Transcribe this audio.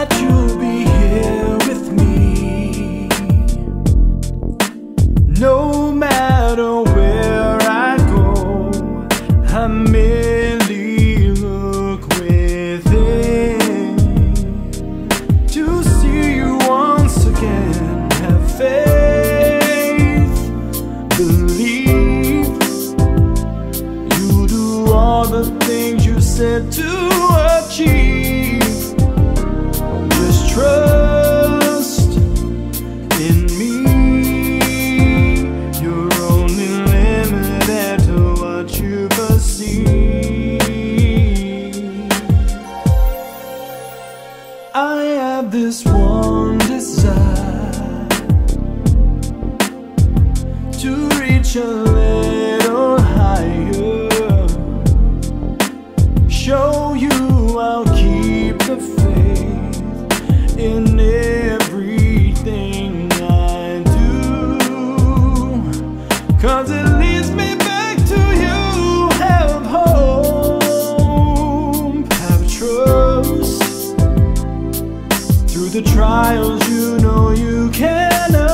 that you'll be here with me. No matter where I go, I merely look within to see you once again. Have faith, believe, you do all the things you said to achieve. Just trust in me. You're only limited to what you perceive. I have this one desire, to reach a little higher, show you I'll keep the faith in everything I do, 'cause it leads me back to you. Have hope, have trust, through the trials you know you can